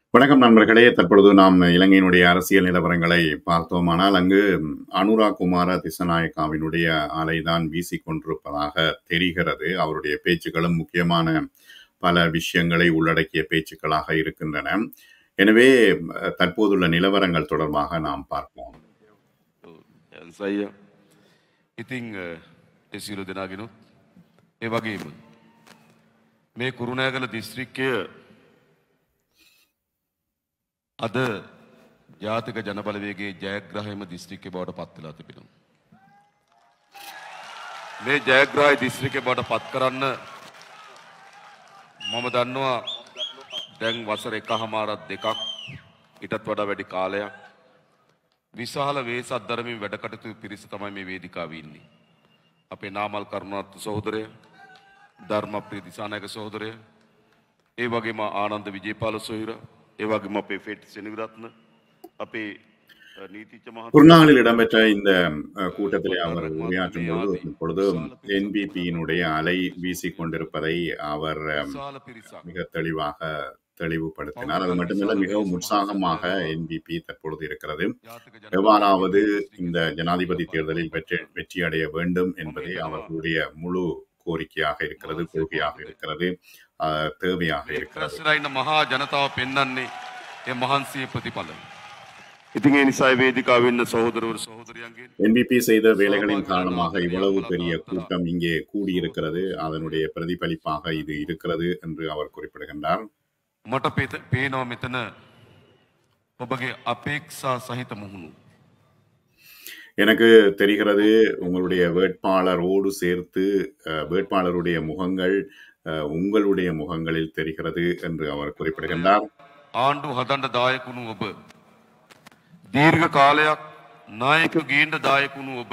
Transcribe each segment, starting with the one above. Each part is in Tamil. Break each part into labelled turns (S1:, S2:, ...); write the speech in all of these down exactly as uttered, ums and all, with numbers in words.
S1: வணக்கம் நண்பர்களே. தற்பொழுது நாம் இலங்கையினுடைய அரசியல் நிலவரங்களை பார்த்தோமானால், அங்கு அனுரா குமார திஸநாயக்காவினுடைய அலைதான் வீசிக் கொண்டிருப்பதாக தெரிகிறது. அவருடைய பேச்சுக்களும் முக்கியமான பல விஷயங்களை உள்ளடக்கிய பேச்சுக்களாக இருக்கின்றன. எனவே அஹ், தற்போதுள்ள நிலவரங்கள் தொடர்பாக நாம் பார்ப்போம்.
S2: සයිය ඉතිං ඒ සියලු දෙනාගෙනුත් ඒ වගේම මේ කුරුණෑගල දිස්ත්‍රික්කය අද ජාතික ජනබලවේගේ ජයග්‍රහයම දිස්ත්‍රික්කය බවට පත්වෙලා තිබෙනවා. මේ ජයග්‍රහය දිස්ත්‍රික්කය බවට පත් කරන්න මම දන්නවා දැන් වසර එකහමාරක් දෙකක් ඊටත් වඩා වැඩි කාලයක් විශාල වේසක් දරමින් වැඩ කටයුතු පිරිස තමයි මේ වේදිකාවේ ඉන්නේ. අපේ නාමල් කරුණාරත්න සහෝදරය, ධර්මප්‍රිය දිසානායක සහෝදරය, ඒ වගේම ආනන්ද විජේපාල සොහිර, ඒ වගේම අපේ ෆෙට් සෙනවිරත්න, අපේ நீதிச்ச மகா
S1: குருநாகலில் இடம்பெற்ற இந்த அஹ், கூட்டத்திலே அவர் உரையாற்றும் பொழுது இப்பொழுது என்பிபியினுடைய அலை வீசிக் கொண்டிருப்பதை அவர் அஹ்,
S2: විශාල පිරිසක්
S1: மிக தெளிவாக தெளிவுபடுத்தினார். அது மட்டுமல்ல, மிகவும் உற்சாகமாக என்பிபி தற்பொழுது இருக்கிறது.
S2: ජාතික
S1: எவ்வாறாவது இந்த ஜனாதிபதி தேர்தலில் வெற்றி வெற்றி அடைய வேண்டும் என்பதே அவர்களுடைய முழு கோரிக்கையாக இருக்கிறது, கொள்கையாக இருக்கிறது, அஹ், தேவையாக இருக்கிறது.
S2: එක්රැස් වෙලා ඉන්න මහා ජනතාව පෙන්වන්නේ ඒ මහන්සිය ප්‍රතිඵල. ඉතින් ඒ නිසා වේදිකාවේ ඉන්න සහෝදරවරු සහෝදරියන්ගෙන්
S1: என்பிபி செய்த வேலைகளின் காரணமாக இவ்வளவு பெரிய கூட்டம் இங்கே கூடியிருக்கிறது. அதனுடைய பிரதிபலிப்பாக இது இருக்கிறது என்று அவர் குறிப்பிடுகின்றார்.
S2: මට පේත- පේනවා මෙතන ඔබගේ අපේක්ෂා සහිත මුහුණු.
S1: எனக்கு தெரிகிறது, உங்களுடைய வேட்பாளரோடு சேர்த்து அஹ், வேட்பாளருடைய முகங்கள் அஹ், உங்களுடைய முகங்களில் தெரிகிறது என்று அவர் குறிப்பிடுகின்றார்.
S2: ආණ්ඩු හදන්න දායකුණු ඔබ. දීර්ඝ කාලයක් නායක ගේන්න දායකුණු ඔබ.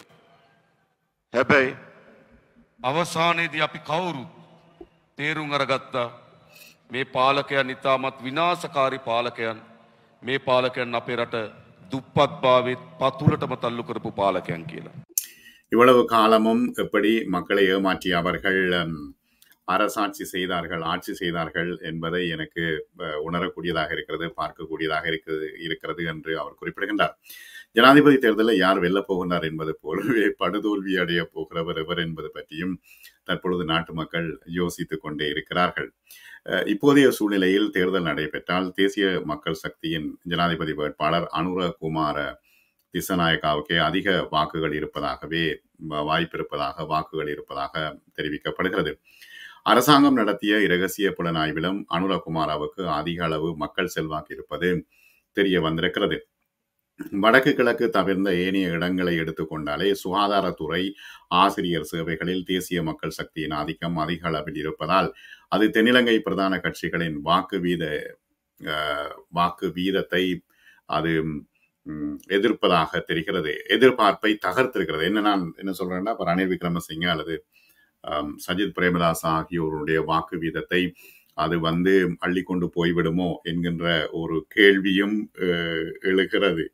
S2: හැබැයි අවසානයේදී අපි කවුරුත් තේරුම් අරගත්තා මේ පාලකයන් ඉතාමත් විනාශකාරී පාලකයන්. මේ පාලකයන් අපේ රට දුප්පත්භාවයේ පතුලටම තල්ලු කරපු පාලකයන් කියලා.
S1: இவ்வளவு காலமும் எப்படி மக்களை ஏமாற்றி அவர்கள் ஹம், அரசாட்சி செய்தார்கள், ஆட்சி செய்தார்கள் என்பதை எனக்கு அஹ், உணரக்கூடியதாக இருக்கிறது, பார்க்கக்கூடியதாக இருக்கிறது இருக்கிறது என்று அவர் குறிப்பிடுகின்றார். ஜனாதிபதி தேர்தலில் யார் வெல்லப் போகின்றார் என்பது போலவே படுதோல்வி அடைய போகிறவர் எவர் என்பது பற்றியும் தற்பொழுது நாட்டு மக்கள் யோசித்துக் கொண்டே இருக்கிறார்கள். அஹ், இப்போதைய சூழ்நிலையில் தேர்தல் நடைபெற்றால் தேசிய மக்கள் சக்தியின் ஜனாதிபதி வேட்பாளர் அனுர குமார திஸநாயக்காவுக்கே அதிக வாக்குகள் இருப்பதாகவே வ- வாய்ப்பு இருப்பதாக வாக்குகள் இருப்பதாக தெரிவிக்கப்படுகிறது. அரசாங்கம் நடத்திய இரகசிய புலனாய்விலும் அனுரகுமாராவுக்கு அதிக அளவு மக்கள் செல்வாக்கு இருப்பது தெரிய வந்திருக்கிறது. வடக்கு கிழக்கு தவிர்ந்த ஏனைய இடங்களை எடுத்துக்கொண்டாலே சுகாதாரத்துறை, ஆசிரியர் சேவைகளில் தேசிய மக்கள் சக்தியின் ஆதிக்கம் அதிக அளவில் இருப்பதால் அது தென்னிலங்கை பிரதான கட்சிகளின் வாக்கு வீத அஹ், வாக்கு வீதத்தை அது ம், எதிர்ப்பதாக தெரிகிறது. எதிர்பார்ப்பை தகர்த்திருக்கிறது. என்ன நான் என்ன சொல்றேன்னா, இப்ப ரணில் விக்ரமசிங்க அல்லது ஆம், சஜித் பிரேமதாஸ் ஆகியோருடைய வாக்கு வீதத்தை அது வந்து அள்ளிக்கொண்டு போய்விடுமோ என்கின்ற ஒரு கேள்வியும் அஹ், எழுகிறது.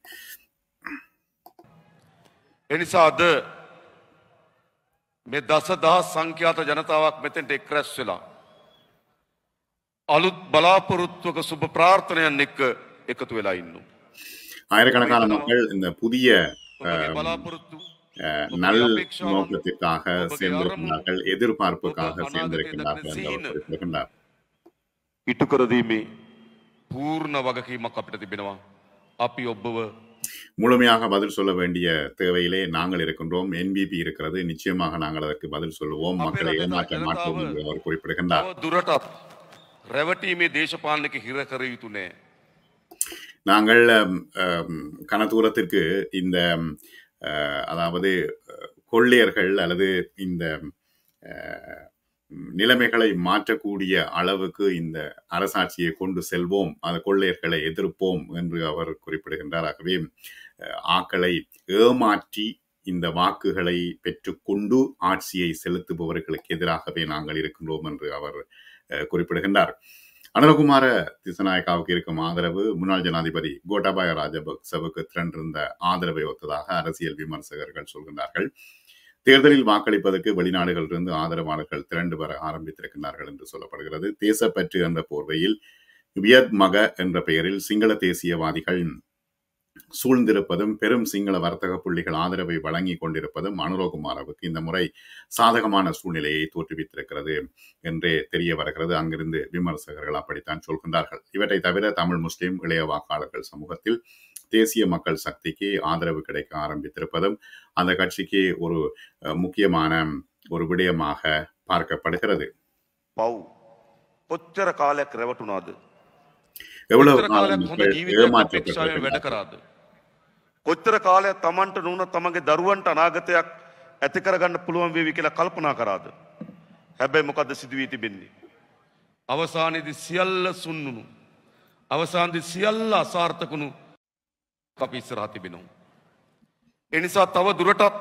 S2: එනිසා අද මේ දසදහස් සංඛ්‍යාත ජනතාවක් මෙතෙන්ට එක්රැස් වෙලා අලුත් බලාපොරොත්තුවක සුබ ප්‍රාර්ථනයන් එක්ක එකතු වෙලා ඉන්නවා.
S1: ஆயிரக்கணக்கான மக்கள் இந்த புதிய
S2: ඔබගේ බලාපොරොත්තු
S1: அஹ்,
S2: ඔබගේ
S1: நல்
S2: අපේක්ෂාවන්
S1: நோக்கத்திற்காக
S2: ඔබගේ අරමුණු
S1: சேர்ந்திருக்கின்றார்கள், எதிர்பார்ப்புக்காக
S2: ඔබ අනාගතයේ
S1: சேர்ந்திருக்கின்றார்கள்
S2: දක්න
S1: என்று அவர்
S2: සිහින
S1: குறிப்பிடுகின்றார்.
S2: ඉටු කරදීමේ පූර්ණ වගකීමක් අපිට තිබෙනවා. අපි ඔබව
S1: முழுமையாக பதில் சொல்ல வேண்டிய தேவையிலே நாங்கள் இருக்கின்றோம். என்பிபி இருக்கிறது, நிச்சயமாக நாங்கள் அதற்கு பதில் சொல்லுவோம்,
S2: අපේ
S1: மக்களை
S2: රටේ
S1: ஏமாற்ற
S2: ජනතාව
S1: மாட்டோம் என்று அவர் குறிப்பிடுகின்றார்.
S2: තව දුරටත් රැවටීමේ දේශපාලනයක හිර කර යුතු නෑ.
S1: நாங்கள் அம், அம், கனதூரத்திற்கு இந்த அஹ், அதாவது அஹ், கொள்ளையர்கள் அல்லது இந்த அஹ், நிலைமைகளை மாற்றக்கூடிய அளவுக்கு இந்த அரசாட்சியை கொண்டு செல்வோம், அந்த கொள்ளையர்களை எதிர்ப்போம் என்று அவர் குறிப்பிடுகின்றார். ஆகவே அஹ், ஆக்களை ஏமாற்றி இந்த வாக்குகளை பெற்றுக்கொண்டு ஆட்சியை செலுத்துபவர்களுக்கு எதிராகவே நாங்கள் இருக்கின்றோம் என்று அவர் அஹ், குறிப்பிடுகின்றார். அனுரகுமார திஸநாயக்காவுக்கு இருக்கும் ஆதரவு முன்னாள் ஜனாதிபதி கோட்டாபாய ராஜபக்சவுக்கு திரண்டிருந்த ஆதரவை ஒத்ததாக அரசியல் விமர்சகர்கள் சொல்கின்றார்கள். தேர்தலில் வாக்களிப்பதற்கு வெளிநாடுகளிலிருந்து ஆதரவாளர்கள் திரண்டு வர ஆரம்பித்திருக்கிறார்கள் என்று சொல்லப்படுகிறது. தேசப்பற்று என்ற போர்வையில் வியத் மக என்ற பெயரில் சிங்கள தேசியவாதிகள் சூழ்ந்திருப்பதும் பெரும் சிங்கள வர்த்தக புள்ளிகள் ஆதரவை வழங்கி கொண்டிருப்பதும் அனுரகுமாரவுக்கு இந்த முறை சாதகமான சூழ்நிலையை தோற்றுவித்திருக்கிறது என்றே தெரிய வருகிறது. அங்கிருந்து விமர்சகர்கள் அப்படித்தான் சொல்கின்றார்கள். இவற்றை தவிர தமிழ் முஸ்லிம் இளைய வாக்காளர்கள் சமூகத்தில் தேசிய மக்கள் சக்திக்கு ஆதரவு கிடைக்க ஆரம்பித்திருப்பதும் அந்த கட்சிக்கு ஒரு முக்கியமான ஒரு விடயமாக பார்க்கப்படுகிறது. எவ்வளவு ஏமாற்றப்பட்டிருக்கிறார்கள்.
S2: කොච්චර කාලයක් තමන්ට නුන තමන්ගේ දරුවන්ට අනාගතයක් ඇති කරගන්න පුළුවන් වේවි කියලා කල්පනා කරාද? හැබැයි මොකද්ද සිදු වී තිබෙන්නේ? අවසානයේදී සියල්ල සුන්නුණු. අවසානයේදී සියල්ල අසාර්ථකුණු අපි ඉස්සරහා තිබෙනවා. ඒ නිසා තව දුරටත්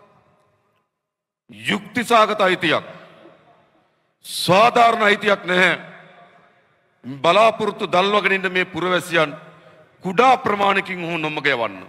S2: යුක්තිසහගත අයිතියක් සාධාරණ අයිතියක් නැහැ. බලාපොරොත්තු දල්වගෙන ඉන්න මේ පුරවැසියන් කුඩා ප්‍රමාණකින් හෝ නොමග යවන්න.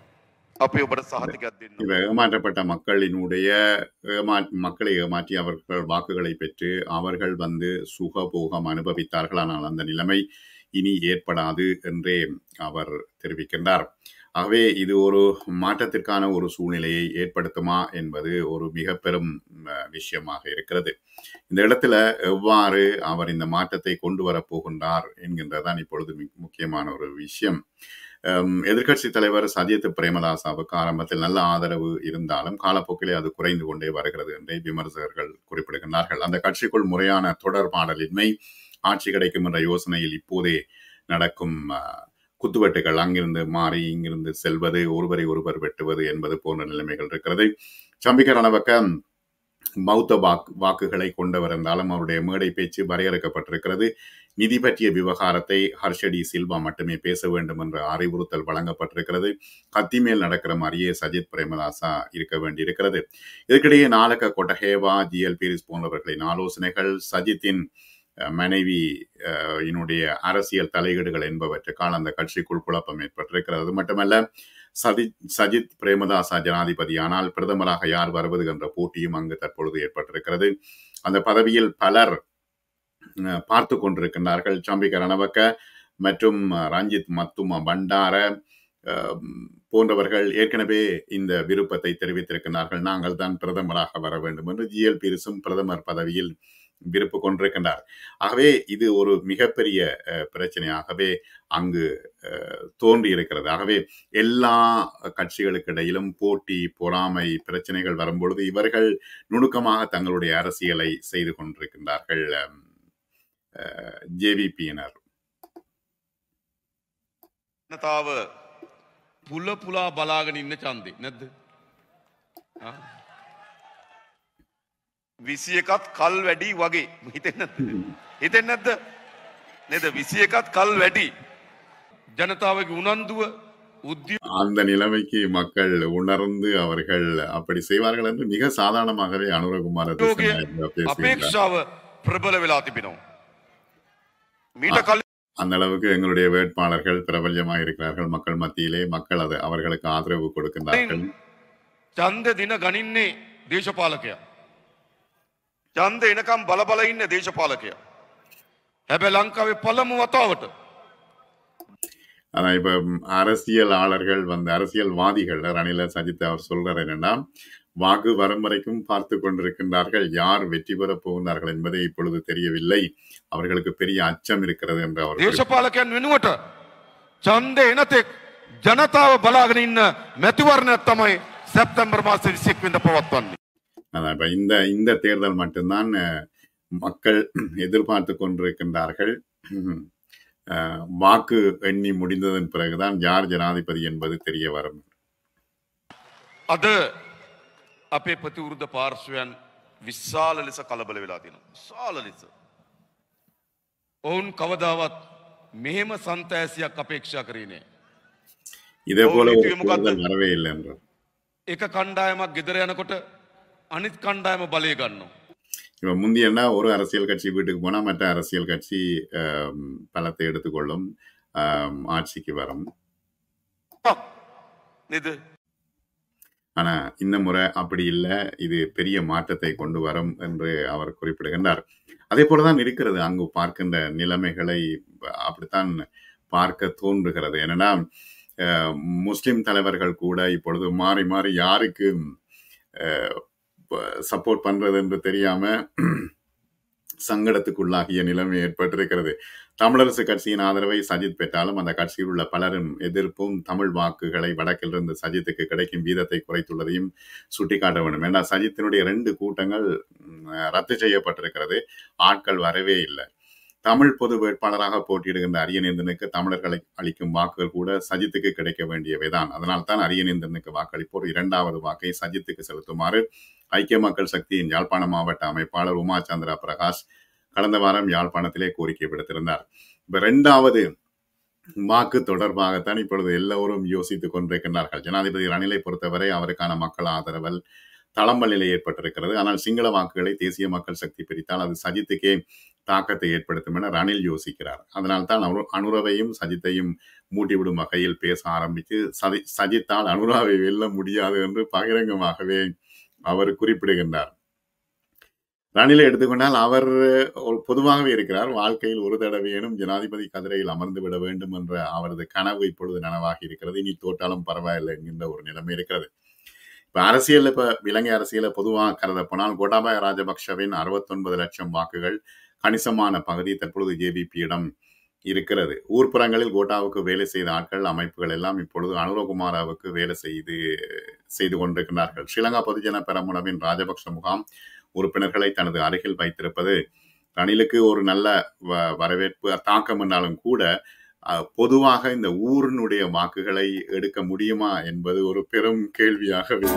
S1: ஏமாற்றப்பட்ட மக்களினுடைய ஏமா மக்களை ஏமாற்றி அவர்கள் வாக்குகளை பெற்று அவர்கள் வந்து சுகபோகம் அனுபவித்தார்கள். ஆனால் அந்த நிலைமை இனி ஏற்படாது என்றே அவர் தெரிவிக்கின்றார். ஆகவே இது ஒரு மாற்றத்திற்கான ஒரு சூழ்நிலையை ஏற்படுத்துமா என்பது ஒரு மிக பெரும் விஷயமாக இருக்கிறது. இந்த இடத்துல எவ்வாறு அவர் இந்த மாற்றத்தை கொண்டு வரப்போகின்றார் என்கின்றதான் இப்பொழுது முக்கியமான ஒரு விஷயம். எதிர்கட்சி தலைவர் சஜித் பிரேமதாசாவுக்கு ஆரம்பத்தில் நல்ல ஆதரவு இருந்தாலும் காலப்போக்கிலே அது குறைந்து கொண்டே வருகிறது என்றே விமர்சகர்கள் குறிப்பிடுகின்றார்கள். அந்த கட்சிக்குள் முறையான தொடர்பாடலின்மை, ஆட்சி கிடைக்கும் என்ற யோசனையில் இப்போதே நடக்கும் குத்துவெட்டுகள், அங்கிருந்து மாறி இங்கிருந்து செல்வது, ஒருவரை ஒருவர் வெட்டுவது என்பது போன்ற நிலைமைகள் இருக்கிறது. சம்பிக்க ரணவக்க மௌத்த வாக்கு வாக்குகளை கொண்டவர் என்றாலும் அவருடைய மேடை பேச்சு வரையறுக்கப்பட்டிருக்கிறது. நிதி பற்றிய விவகாரத்தை ஹர்ஷடி சில்வா மட்டுமே பேச வேண்டும் என்ற அறிவுறுத்தல் வழங்கப்பட்டிருக்கிறது. கத்தி மேல் நடக்கிற மாதிரியே சஜித் பிரேமதாசா இருக்க வேண்டியிருக்கிறது. இதற்கிடையே நாலக கொட்டஹேவா, ஜி எல் பீரிஸ் போன்றவர்களின் ஆலோசனைகள், சஜித்தின் மனைவி என்னுடைய அரசியல் தலையீடுகள் என்பவற்றுக்கால் அந்த கட்சிக்குள் குழப்பம் ஏற்பட்டிருக்கிறது. அது மட்டுமல்ல, சதி சஜித் பிரேமதாசா ஜனாதிபதியானால் பிரதமராக யார் வருவது என்ற போட்டியும் அங்கு தற்பொழுது ஏற்பட்டிருக்கிறது. அந்த பதவியில் பலர் பார்த்து கொண்டிருக்கின்றார்கள். சம்பிக்க ரணவக்க மற்றும் ரஞ்சித் மத்தும பண்டார போன்றவர்கள் ஏற்கனவே இந்த விருப்பத்தை தெரிவித்திருக்கிறார்கள். நாங்கள் தான் பிரதமராக வர வேண்டும் என்று. ஜி எல் பீரிஸும் பிரதமர் பதவியில் விருப்பு கொண்டிருக்கின்றார். ஆகவே இது ஒரு மிகப்பெரிய பிரச்சனையாகவே அங்கு தோன்றி இருக்கிறது. ஆகவே எல்லா கட்சிகளுக்கு இடையிலும் போட்டி, பொறாமை பிரச்சனைகள் வரும்பொழுது இவர்கள் நுணுக்கமாக தங்களுடைய அரசியலை செய்து கொண்டிருக்கின்றார்கள். ஜேவிபியினர்
S2: පුල පුලා බලාගෙන ඉන්න ඡන්දේ නැද්ද? විසි එකත් කල් වැඩි වගේ හිතෙන්නේ නැද්ද? හිතෙන්නේ නැද්ද? නේද? විසි එකත් කල් වැඩි. ජනතාවගේ උනන්දුව
S1: அந்த நிலைமைக்கு மக்கள் உணர்ந்து அவர்கள் அப்படி செய்வார்கள் என்று மிக சாதாரணமாகவே அனுரகுமார
S2: අපේක්ෂාව ප්‍රබල වෙලා තිබෙනවා.
S1: அந்த அளவுக்கு எங்களுடைய வேட்பாளர்கள் பிரபல்யமாக இருக்கிறார்கள் மக்கள் மத்தியிலே. மக்கள் அது அவர்களுக்கு ஆதரவு கொடுக்கின்றார்கள்.
S2: ඡන්ද දින ගනින්නේ දේශපාලකයා. ඡන්ද එනකම් බල බල ඉන්න දේශපාලකයා. හැබැයි ලංකාවේ පළමු වතාවට
S1: ஆனா இப்ப அரசியலாளர்கள் வந்து அரசியல்வாதிகள் ரணில சஜித் அவர் சொல்றாரு என்னன்னா, வாக்கு வரும் வரைக்கும் பார்த்து கொண்டிருக்கின்றார்கள், யார் வெற்றி பெறப் போகின்றார்கள் என்பதை இப்பொழுது தெரியவில்லை, அவர்களுக்கு பெரிய அச்சம் இருக்கிறது என்று அவர்
S2: දේශපාලකයන් වෙනුවට ඡන්දේ එනතෙක් ජනතාව බලාගෙන ඉන්න මැතිවරණයක් තමයි සැප්තැම්බර් මාසේ විසි එක් වෙනිදා පවත්වන්නේ.
S1: அதான் இப்ப இந்த இந்த தேர்தல் மட்டும்தான் மக்கள் எதிர்பார்த்து கொண்டிருக்கின்றார்கள். வாக்கு எண்ணி முடிந்ததன் பிறகுதான் யார் ஜனாதிபதி என்பது தெரிய வரும்.
S2: අද අපේ ප්‍රතිවෘද්ධ පාර්ශ්වයන් විශාල ලෙස කලබල වෙලා තියෙනවා. විශාල ලෙස. ඔවුන් කවදාවත් මෙහෙම සන්තෑසියක් අපේක්ෂා කරේ නෑ.
S1: இதே போல வரவே இல்லை என்றார்.
S2: එක කණ්ඩායමක් ගෙදර යනකොට අනිත් කණ්ඩායම බලය ගන්නවා.
S1: இப்ப முந்தியன்னா ஒரு அரசியல் கட்சி வீட்டுக்கு போனா மற்ற அரசியல் கட்சி பலத்தை எடுத்துக்கொள்ளும், ஆட்சிக்கு வரும். ஆனா இந்த முறை அப்படி இல்லை, இது பெரிய மாற்றத்தை கொண்டு வரும் என்று அவர் குறிப்பிடுகின்றார். அதே போலதான் இருக்கிறது அங்கு பார்க்கின்ற நிலைமைகளை அப்படித்தான் பார்க்க தோன்றுகிறது. ஏன்னா முஸ்லிம் தலைவர்கள் கூட இப்பொழுது மாறி மாறி யாருக்கு சப்போர்ட் பண்றது என்று தெரியாம சங்கடத்துக்குள்ளாகிய நிலைமை ஏற்பட்டிருக்கிறது. தமிழரசு கட்சியின் ஆதரவை சஜித் பெற்றாலும் அந்த கட்சியில் உள்ள பலரும் எதிர்ப்பும் தமிழ் வாக்குகளை வடக்கிலிருந்து சஜித்துக்கு கிடைக்கும் வீதத்தை குறைத்துள்ளதையும் சுட்டிக்காட்ட வேண்டும். ஏன்னா சஜித்தினுடைய ரெண்டு கூட்டங்கள் ரத்து செய்யப்பட்டிருக்கிறது, ஆட்கள் வரவே இல்லை. தமிழ் பொது வேட்பாளராக போட்டியிடுகின்ற அரியநேந்திரனுக்கு தமிழர்களை அளிக்கும் வாக்குகள் கூட சஜித்துக்கு கிடைக்க வேண்டியவைதான். அதனால் தான் அரியநேந்திரனுக்கு வாக்களிப்போர் இரண்டாவது வாக்கை சஜித்துக்கு செலுத்துமாறு ஐக்கிய மக்கள் சக்தியின் யாழ்ப்பாண மாவட்ட அமைப்பாளர் உமா சந்திரா பிரகாஷ் கடந்த வாரம் யாழ்ப்பாணத்திலே கோரிக்கை விடுத்திருந்தார். இப்ப இரண்டாவது வாக்கு தொடர்பாகத்தான் இப்பொழுது எல்லோரும் யோசித்துக் கொண்டிருக்கின்றார்கள். ஜனாதிபதி ரணிலை பொறுத்தவரை அவருக்கான மக்கள் ஆதரவல் தளம்பல் நிலை ஏற்பட்டிருக்கிறது. ஆனால் சிங்கள வாக்குகளை தேசிய மக்கள் சக்தி பிரித்தால் அது சஜித்துக்கே தாக்கத்தை ஏற்படுத்தும் என ரணில் யோசிக்கிறார். அதனால்தான் அனுரவையும் சஜித்தையும் மூட்டிவிடும் வகையில் பேச ஆரம்பித்து சதி சஜித்தால் அனுராவை வெல்ல முடியாது என்று பகிரங்கமாகவே அவர் குறிப்பிடுகின்றார். ரணிலை எடுத்துக்கொண்டால் அவர் பொதுவாகவே இருக்கிறார், வாழ்க்கையில் ஒரு தடவையேனும் ஜனாதிபதி கதிரையில் அமர்ந்து விட வேண்டும் என்ற அவரது கனவு இப்பொழுது நனவாகி இருக்கிறது. இனி தோற்றாலும் பரவாயில்லை என்கின்ற ஒரு நிலைமை இருக்கிறது. இப்ப அரசியல் இப்ப இலங்கை அரசியலை பொதுவாக கருதப்போனால் கோட்டாபய ராஜபக்ஷவின் அறுபத்தி ஒன்பது லட்சம் வாக்குகள் கணிசமான பகுதி தற்பொழுது ஜேவிபியிடம் இருக்கிறது. ஊர்ப்புறங்களில் கோட்டாவுக்கு வேலை செய்த ஆட்கள் அமைப்புகள் எல்லாம் இப்பொழுது அனுரகுமாராவுக்கு வேலை செய்து செய்து கொண்டிருக்கிறார்கள். ஸ்ரீலங்கா பொதுஜன பெரமுனவின் ராஜபக்ஷ முகாம் உறுப்பினர்களை தனது அருகில் வைத்திருப்பது ரணிலுக்கு ஒரு நல்ல வரவேற்பு தாக்கம் என்றாலும் கூட பொதுவாக இந்த ஊரினுடைய வாக்குகளை எடுக்க முடியுமா என்பது ஒரு பெரும் கேள்வியாகவே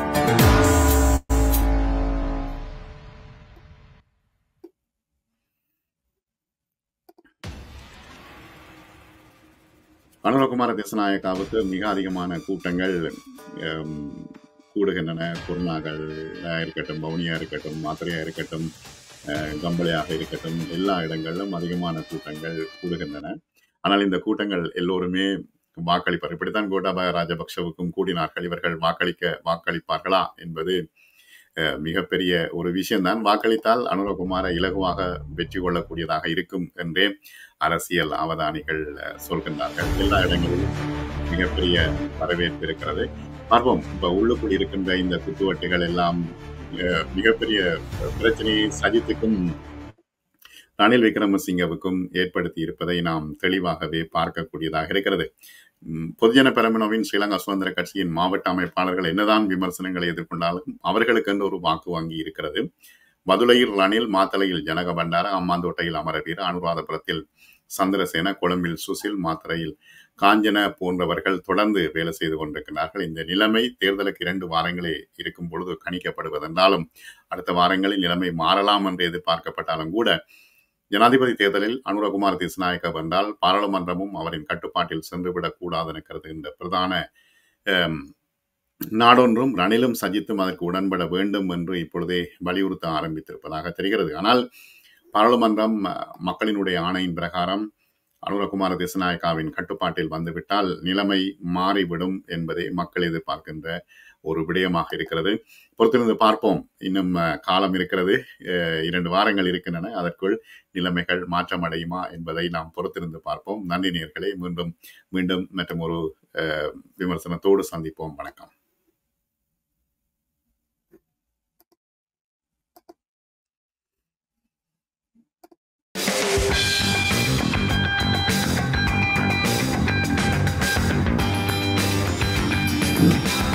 S1: அனுரகுமார திசாநாயக்காவுக்கு மிக அதிகமான கூட்டங்கள் கூடுகின்றன. குருநாகல் இருக்கட்டும், வவுனியா இருக்கட்டும், மாத்திரையா இருக்கட்டும், கம்பளையாக இருக்கட்டும், எல்லா இடங்களிலும் அதிகமான கூட்டங்கள் கூடுகின்றன. ஆனால் இந்த கூட்டங்கள் எல்லோருமே வாக்களிப்பார். இப்படித்தான் கோட்டாபய ராஜபக்ஷவுக்கும் கூடினார்கள். இவர்கள் வாக்களிக்க வாக்களிப்பார்களா என்பது மிகப்பெரிய ஒரு விஷயம்தான். வாக்களித்தால் அனுரகுமார இலகுவாக வெற்றி கொள்ளக்கூடியதாக இருக்கும் என்றே அரசியல் அவதானிகள் சொல்கின்றார்கள். எல்லா இடங்களிலும் மிகப்பெரிய வரவேற்பு இருக்கிறது. பார்ப்போம். இப்ப உள்ளுக்குள் இருக்கின்ற இந்த குத்துவட்டுகள் எல்லாம் மிகப்பெரிய பிரச்சனையை சஜித்துக்கும் ரணில் விக்ரமசிங்கவுக்கும் ஏற்படுத்தி இருப்பதை நாம் தெளிவாகவே பார்க்கக்கூடியதாக இருக்கிறது. பொதுஜன பெரமுனவின் ஸ்ரீலங்கா சுதந்திர கட்சியின் மாவட்ட அமைப்பாளர்கள் என்னதான் விமர்சனங்களை எதிர்கொண்டாலும் அவர்களுக்கென்று ஒரு வாக்கு வங்கி இருக்கிறது. மதுரையில் ரணில், மாத்தளையில் ஜனக பண்டார, அம்மாந்தோட்டையில் அமரவீர, அனுராதபுரத்தில் சந்திரசேன, கொழும்பில் சுசில், மாத்தறையில் காஞ்சன போன்றவர்கள் தொடர்ந்து வேலை செய்து கொண்டிருக்கிறார்கள். இந்த நிலைமை தேர்தலுக்கு இரண்டு வாரங்களே இருக்கும் பொழுது கணிக்கப்படுவதென்றாலும் அடுத்த வாரங்களில் நிலைமை மாறலாம் என்று எதிர்பார்க்கப்பட்டாலும் கூட ஜனாதிபதி தேர்தலில் அனுரகுமார திசாநாயக்க வந்தால் பாராளுமன்றமும் அவரின் கட்டுப்பாட்டில் சென்றுவிடக் கூடாது என கருதுகின்ற பிரதான நாடொன்றும் ரணிலும் சஜித்தும் அதற்கு உடன்பட வேண்டும் என்று இப்பொழுதே வலியுறுத்த ஆரம்பித்திருப்பதாக தெரிகிறது. ஆனால் பாராளுமன்றம் மக்களினுடைய ஆணையின் பிரகாரம் அனுரகுமார திசாநாயக்காவின் கட்டுப்பாட்டில் வந்துவிட்டால் நிலைமை மாறிவிடும் என்பதை மக்கள் எதிர்பார்க்கின்ற ஒரு விடயமாக இருக்கிறது. பொறுத்திருந்து பார்ப்போம். இன்னும் காலம் இருக்கிறது, இரண்டு வாரங்கள் இருக்கின்றன. அதற்குள் நிலைமைகள் மாற்றம் அடையுமா என்பதை நாம் பொறுத்திருந்து பார்ப்போம். நன்றி நேயர்களே. மீண்டும் மீண்டும் மற்றும் ஒரு விமர்சனத்தோடு சந்திப்போம். வணக்கம்.
S3: Yeah.